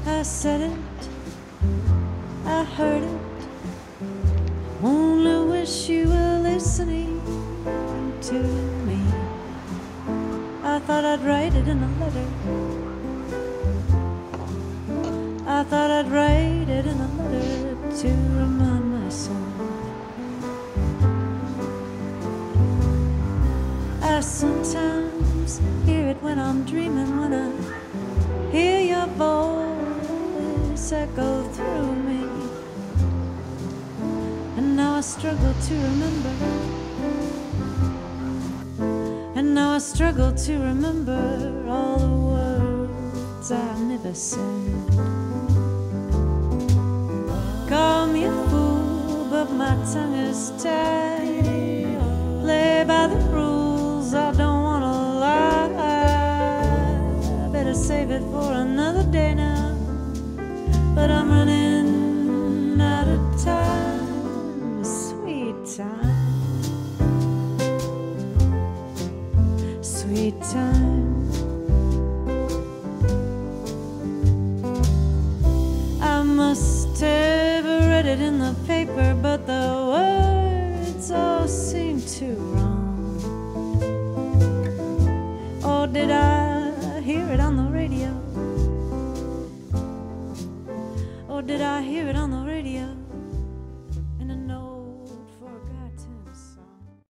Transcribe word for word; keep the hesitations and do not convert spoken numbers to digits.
I said it, I heard it. Only wish you were listening to me. I thought I'd write it in a letter. I thought I'd write it in a letter to remind myself. I sometimes hear it when I'm dreaming, when I hear your voice echo through me. And now I struggle to remember. And now I struggle to remember all the words I never said. Call me a fool, but my tongue is tied. Play by the rules, I don't wanna lie. Better save it for another day now. But I'm running out of time, sweet time, sweet time. I must have read it in the paper, but the words all seem too wrong. Or did I